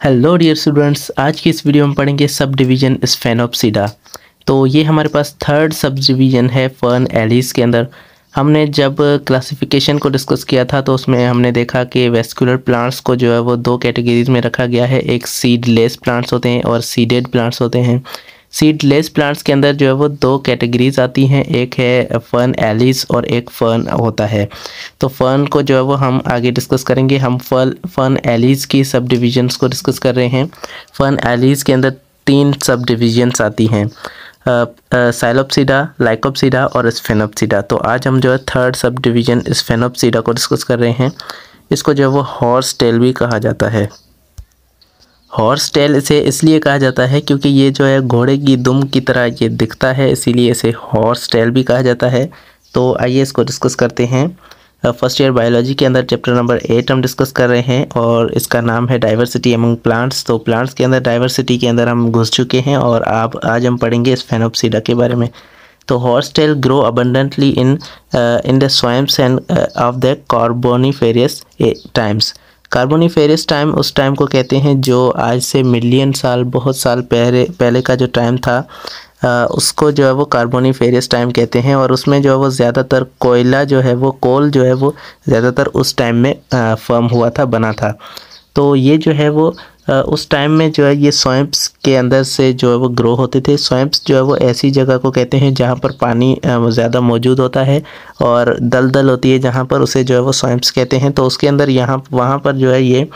Hello dear students, आज की इस वीडियो में पढ़ेंगे सब डिवीज़न स्फेनोप्सिडा। तो ये हमारे पास थर्ड सब डिवीज़न है फर्न एलिस के अंदर। हमने जब क्लासिफिकेशन को डिस्कस किया था तो उसमें हमने देखा कि वेस्कुलर प्लांट्स को जो है वो दो कैटेगरीज में रखा गया है। एक सीडलेस प्लांट्स होते हैं और सीडेड प्लांट्स होते हैं। सीडलेस प्लांट्स के अंदर जो है वो दो कैटेगरीज आती हैं, एक है फर्न एलिस और एक फर्न होता है। तो फर्न को जो है वो हम आगे डिस्कस करेंगे। हम फर्न एलिस की सब डिविजन्स को डिस्कस कर रहे हैं। फर्न एलिस के अंदर तीन सब डिविजन्स आती हैं, साइलोप्सिडा, लाइकोप्सिडा और स्फेनोप्सिडा। तो आज हम जो है थर्ड सब डिवीजन स्फेनोप्सिडा को डिस्कस कर रहे हैं। इसको जो है वो हॉर्स टेल भी कहा जाता है। हॉर्स टेल इसे इसलिए कहा जाता है क्योंकि ये जो है घोड़े की दुम की तरह ये दिखता है, इसीलिए इसे हॉर्स टेल भी कहा जाता है। तो आइए इसको डिस्कस करते हैं। फर्स्ट ईयर बायोलॉजी के अंदर चैप्टर नंबर 8 हम डिस्कस कर रहे हैं और इसका नाम है डाइवर्सिटी अमंग प्लांट्स। तो प्लांट्स के अंदर डाइवर्सिटी के अंदर हम घुस चुके हैं और आज हम पढ़ेंगे स्फेनोप्सिडा के बारे में। तो horse tail grow abundantly in the swamps and of the Carboniferous times. Carboniferous time उस टाइम को कहते हैं जो आज से मिलियन साल, बहुत साल पहले का जो टाइम था, उसको जो है वो कार्बोनिफेरस टाइम कहते हैं। और उसमें जो है वो ज़्यादातर कोयला जो है वो कोल जो है वो ज़्यादातर उस टाइम में फॉर्म हुआ था, बना था। तो ये जो है वो उस टाइम में जो है ये स्वैम्प्स के अंदर से जो है वो ग्रो होते थे। स्वैम्प्स जो है वो ऐसी जगह को कहते हैं जहाँ पर पानी ज़्यादा मौजूद होता है और दलदल होती है, जहाँ पर उसे जो है वो स्वैम्प्स कहते हैं। तो उसके अंदर वहाँ पर जो है ये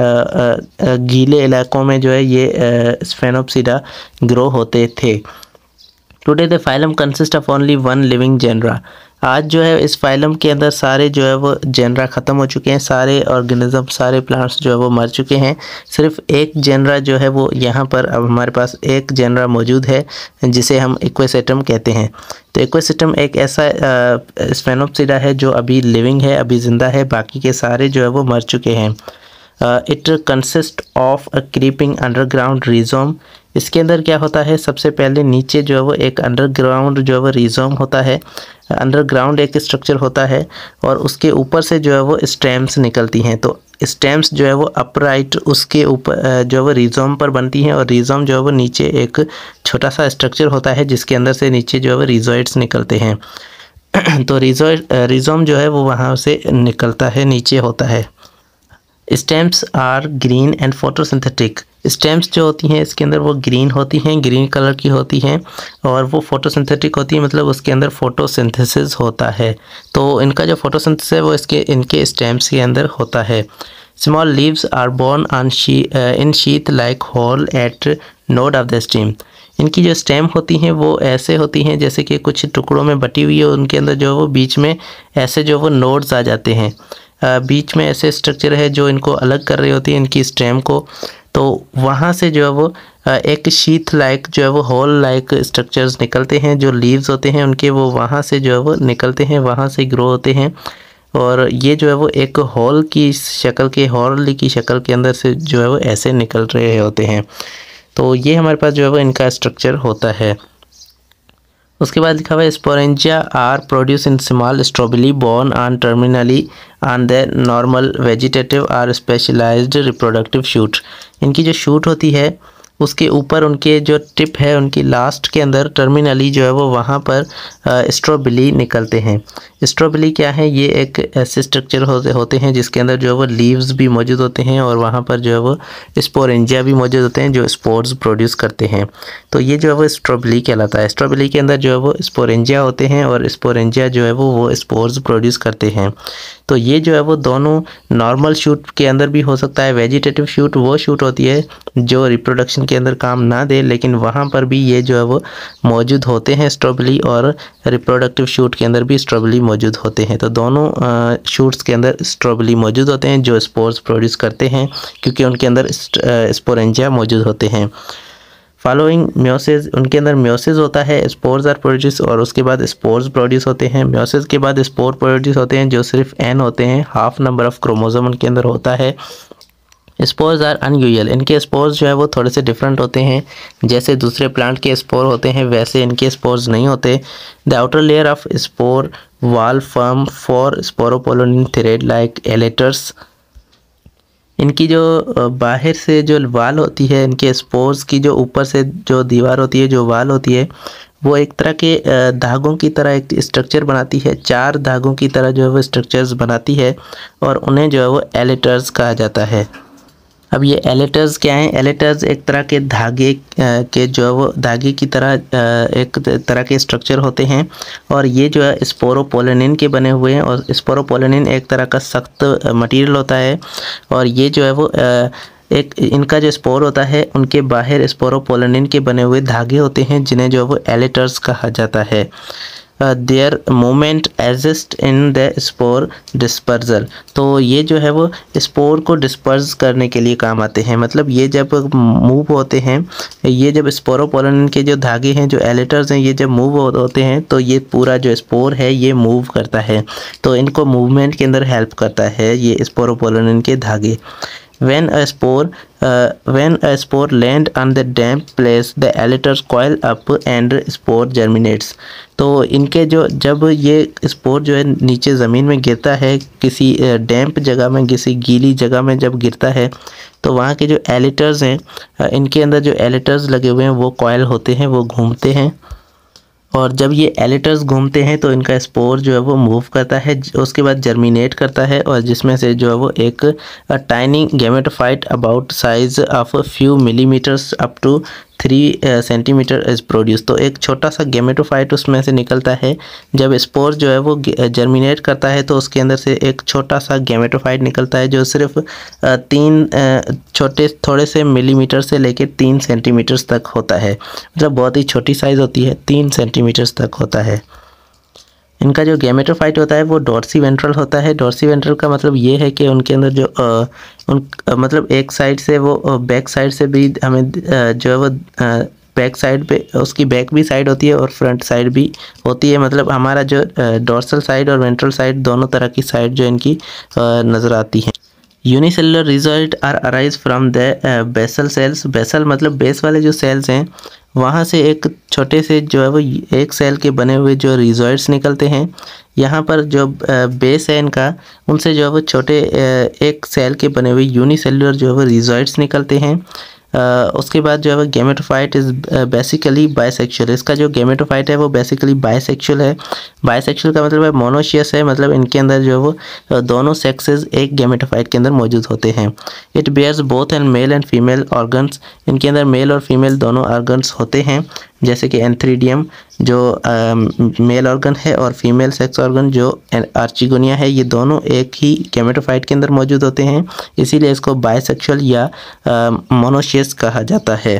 गीले इलाकों में जो है ये स्फेनोप्सिडा ग्रो होते थे। Today the phylum consist of only one living genera. आज जो है इस फाइलम के अंदर सारे जो है वो जेनरा ख़त्म हो चुके हैं, सारे ऑर्गेनिज्म, सारे प्लांट्स जो है वो मर चुके हैं। सिर्फ एक जेनरा जो है वो यहाँ पर अब हमारे पास एक जेनरा मौजूद है जिसे हम इक्वेसेटम कहते हैं। तो इक्वेसेटम एक ऐसा स्फेनोप्सिडा है जो अभी लिविंग है, अभी ज़िंदा है, बाकी के सारे जो है वो मर चुके हैं। It consist of a creeping underground rhizome. इसके अंदर क्या होता है, सबसे पहले नीचे जो है वो एक अंडरग्राउंड जो है वो रिजोम होता है। अंडरग्राउंड एक स्ट्रक्चर होता है और उसके ऊपर से जो है वो स्टेम्स निकलती हैं। तो स्टेम्स जो है वो अपराइट उसके ऊपर जो है वो रिजोम पर बनती हैं और रिजोम जो है वो नीचे एक छोटा सा स्ट्रक्चर होता है जिसके अंदर से नीचे जो है वो रिजोइड्स निकलते हैं। तो रिजोम जो है वो वहाँ से निकलता है, नीचे होता है। Stems are green and photosynthetic. Stems जो होती हैं इसके अंदर वो ग्रीन होती हैं, ग्रीन कलर की होती हैं और वो फोटोसिंथेटिक होती है, मतलब उसके अंदर फोटोसिंथेसिस होता है। तो इनका जो फोटोसिंथेसिस है वो इनके स्टेम्स के अंदर होता है। Small leaves are borne on in sheath like whorl at node of the stem. इनकी जो स्टेम होती हैं वो ऐसे होती हैं जैसे कि कुछ टुकड़ों में बटी हुई है, उनके अंदर जो है वो बीच में ऐसे जो वो नोड्स आ जाते हैं। बीच में ऐसे स्ट्रक्चर है जो इनको अलग कर रही होती है इनकी स्टेम को। तो वहाँ से जो है वो एक शीथ लाइक जो है वो होल लाइक स्ट्रक्चर्स निकलते हैं, जो लीव्स होते हैं उनके, वो वहाँ से जो है वो निकलते हैं, वहाँ से ग्रो होते हैं। और ये जो है वो एक होल की शक्ल के अंदर से जो है वो ऐसे निकल रहे होते हैं। तो ये हमारे पास जो है वो इनका स्ट्रक्चर होता है। उसके बाद लिखा हुआ है sporangia are produce in small strawberry borne on terminally on the normal vegetative or specialised reproductive shoot. इनकी जो शूट होती है उसके ऊपर उनके जो टिप है, उनकी लास्ट के अंदर टर्मिनली जो है वो वहाँ पर स्ट्रॉबेरी निकलते हैं। स्ट्रॉबेरी क्या है, ये एक ऐसे स्ट्रक्चर होते हैं जिसके अंदर जो है वो लीव्स भी मौजूद होते हैं और वहाँ पर जो है वो स्पोरेंजिया भी मौजूद होते हैं जो स्पोर्स प्रोड्यूस करते हैं। तो ये जो है वो स्ट्रॉबेरी कहलाता है। स्ट्रॉबेरी के अंदर जो है वो स्पोरेंजिया होते हैं और स्पोरेंजिया जो है वो स्पोर्स प्रोड्यूस करते हैं। तो ये जो है वो दोनों नॉर्मल शूट के अंदर भी हो सकता है। वेजिटेटिव शूट वो शूट होती है जो रिप्रोडक्शन के अंदर काम ना दे, लेकिन वहाँ पर भी ये जो है वो मौजूद होते हैं स्ट्रॉबेरी, और रिप्रोडक्टिव शूट के अंदर भी स्ट्रॉबेरी मौजूद होते हैं। तो दोनों शूट्स के अंदर स्ट्रॉबेरी मौजूद होते हैं जो स्पोर्स प्रोड्यूस करते हैं क्योंकि उनके अंदर स्पोरेंजिया मौजूद होते हैं। फॉलोइंग म्योसिस, उनके अंदर म्योसिस होता है, स्पोर्स आर प्रोड्यूस और उसके बाद स्पोर्स प्रोड्यूस होते हैं। म्योसिस के बाद स्पोर प्रोड्यूस होते हैं जो सिर्फ एन होते हैं, हाफ नंबर ऑफ क्रोमोसोम उनके अंदर होता है। स्पोर्स आर अनयूजुअल, इनके स्पोर्स जो है वो थोड़े से डिफरेंट होते हैं। जैसे दूसरे प्लांट के स्पोर होते हैं वैसे इनके स्पोर्स नहीं होते। The outer layer of spore wall firm for sporopollenin thread like elaters इनकी जो बाहर से जो वाल होती है, इनके स्पोर्स की जो ऊपर से जो दीवार होती है, जो वाल होती है, वो एक तरह के धागों की तरह एक स्ट्रक्चर बनाती है। 4 धागों की तरह जो है वो स्ट्रक्चर्स बनाती है और उन्हें जो है वो एलेटर्स कहा जाता है। अब ये एलेटर्स क्या हैं? एलेटर्स एक तरह के धागे के जो है वो धागे की तरह एक तरह के स्ट्रक्चर होते हैं और ये जो है स्पोरोपोलेनिन के बने हुए हैं और स्पोरोपोलेनिन एक तरह का सख्त मटेरियल होता है और ये जो है वो एक इनका जो स्पोर होता है उनके बाहर स्पोरोपोलेनिन के बने हुए धागे होते हैं जिन्हें जो है वो एलेटर्स कहा जाता है। Their movement assist in the spore dispersal. तो ये जो है वो स्पोर को डिस्पर्स करने के लिए काम आते हैं। मतलब ये जब मूव होते हैं, ये जब स्पोरोपोलेनिन के जो धागे हैं, जो एलेटर्स हैं, ये जब मूव होते हैं तो ये पूरा जो स्पोर है ये मूव करता है, तो इनको मूवमेंट के अंदर हेल्प करता है ये स्पोरोपोलेनिन के धागे। When a spore land on the damp place, the elaters coil up and spore germinates। तो इनके जो जब ये स्पोर जो है नीचे ज़मीन में गिरता है, किसी डैम्प जगह में, किसी गीली जगह में जब गिरता है तो वहाँ के जो एलेटर्स हैं, इनके अंदर जो एलेटर्स लगे हुए हैं वो कॉयल होते हैं, वो घूमते हैं और जब ये एलेटर्स घूमते हैं तो इनका स्पोर जो है वो मूव करता है, उसके बाद जर्मिनेट करता है और जिसमें से जो है वो एक tiny gametophyte about size of few millimetres up to 3 centimetre is produce. तो एक छोटा सा गैमेटोफाइट उसमें से निकलता है। जब स्पोर जो है वो जर्मिनेट करता है तो उसके अंदर से एक छोटा सा गैमेटोफाइट निकलता है जो सिर्फ 3 छोटे थोड़े से मिलीमीटर से लेकर 3 सेंटीमीटर्स तक होता है। मतलब बहुत ही छोटी साइज़ होती है, 3 सेंटीमीटर्स तक होता है। इनका जो गैमेटोफाइट होता है वो डॉर्सी वेंट्रल होता है। डॉर्सी वेंट्रल का मतलब ये है कि उनके अंदर जो मतलब एक साइड से वो बैक साइड से भी हमें जो है वो बैक साइड पे उसकी बैक भी साइड होती है और फ्रंट साइड भी होती है। मतलब हमारा जो डॉर्सल साइड और वेंट्रल साइड दोनों तरह की साइड जो इनकी नज़र आती हैं। Unicellular rhizoid are arise from the basal cells. Basal मतलब बेस वाले जो सेल्स हैं वहाँ से एक छोटे से जो है वो एक सेल के बने हुए जो रिजॉइड्स निकलते हैं। यहाँ पर जो बेस है इनका, उनसे जो है वो छोटे एक सेल के बने हुए यूनिसेलुलर जो है वो रिजॉइड्स निकलते हैं। उसके बाद जो है वो गैमेटोफाइट इज़ बेसिकली बाइसेक्सुअल। इसका जो गैमेटोफाइट है वो बेसिकली बाइसेक्सुअल है। बाइसेक्सुअल का मतलब है मोनोशियस है, मतलब इनके अंदर जो है वो दोनों सेक्सेस एक गैमेटोफाइट के अंदर मौजूद होते हैं। It bears both and male and female organs. इनके अंदर मेल और फीमेल दोनों ऑर्गन्स होते हैं, जैसे कि एंथ्रीडियम जो मेल ऑर्गन है और फीमेल सेक्स ऑर्गन जो आर्चिगोनिया है, ये दोनों एक ही गैमेटोफाइट के अंदर मौजूद होते हैं। इसीलिए इसको बाइसेक्सुअल या मोनोशियस कहा जाता है।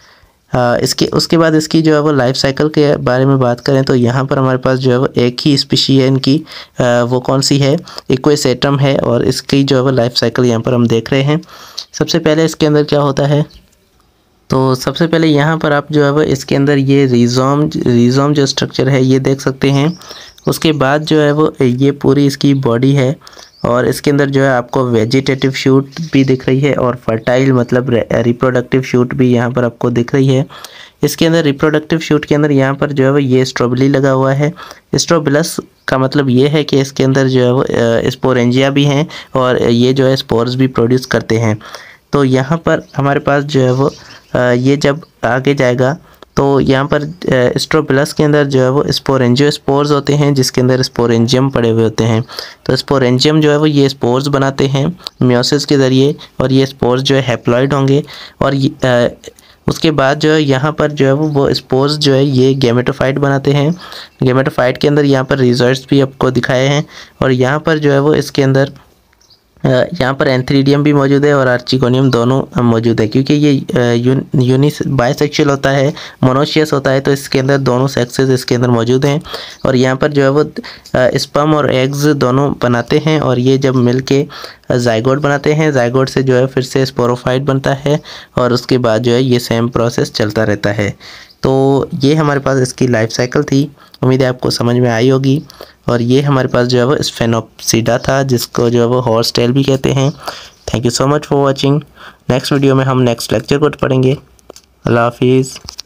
उसके बाद इसकी जो है वो लाइफ साइकिल के बारे में बात करें तो यहाँ पर हमारे पास जो है वो एक ही स्पीशी है इनकी, वो कौन सी है? इक्वेसेटम है और इसकी जो है वो लाइफ साइकिल यहाँ पर हम देख रहे हैं। सबसे पहले इसके अंदर क्या होता है, तो सबसे पहले यहाँ पर आप जो है वो इसके अंदर ये रिजोम जो स्ट्रक्चर है ये देख सकते हैं। उसके बाद जो है वो ये पूरी इसकी बॉडी है और इसके अंदर जो है आपको वेजिटेटिव शूट भी दिख रही है और फर्टाइल मतलब रिप्रोडक्टिव शूट भी यहाँ पर आपको दिख रही है। इसके अंदर रिप्रोडक्टिव शूट के अंदर यहाँ पर जो है वो ये स्ट्रोबिली लगा हुआ है। स्ट्रोबिलस का मतलब ये है कि इसके अंदर जो है वो स्पोरेंजिया भी हैं और ये जो है स्पोर्स भी प्रोड्यूस करते हैं। तो यहाँ पर हमारे पास जो है वो ये जब आगे जाएगा तो यहाँ पर स्ट्रोबिलस के अंदर जो है वो स्पोरेंजियोस्पोर्स होते हैं, जिसके अंदर स्पोरेंजियम पड़े हुए होते हैं। तो स्पोरेंजियम जो है वो ये स्पोर्स बनाते हैं मियोसिस के ज़रिए और ये स्पोर्स जो है हैप्लॉइड होंगे और उसके बाद जो है यहाँ पर जो है वो स्पोर्स जो है ये गैमेटोफाइट बनाते हैं। गैमेटोफाइट के अंदर यहाँ पर रिजॉइड्स भी आपको दिखाए हैं और यहाँ पर जो है वो इसके अंदर यहाँ पर एंथ्रीडियम भी मौजूद है और आर्चिगोनियम दोनों मौजूद है। क्योंकि ये बाइसेक्सुअल होता है, मोनोशियस होता है, तो इसके अंदर दोनों सेक्सेस इसके अंदर मौजूद हैं और यहाँ पर जो है वो स्पर्म और एग्स दोनों बनाते हैं और ये जब मिलके जाइगोट बनाते हैं, जाइगोट से जो है फिर से स्पोरोफाइट बनता है और उसके बाद जो है ये सेम प्रोसेस चलता रहता है। तो ये हमारे पास इसकी लाइफ साइकिल थी। उम्मीद है आपको समझ में आई होगी। और ये हमारे पास जो है वो स्फेनोप्सिडा था, जिसको जो है वो हॉर्स टेल भी कहते हैं। Thank you so much for watching. Next video में हम नेक्स्ट लेक्चर को पढ़ेंगे। अल्लाह हाफिज़।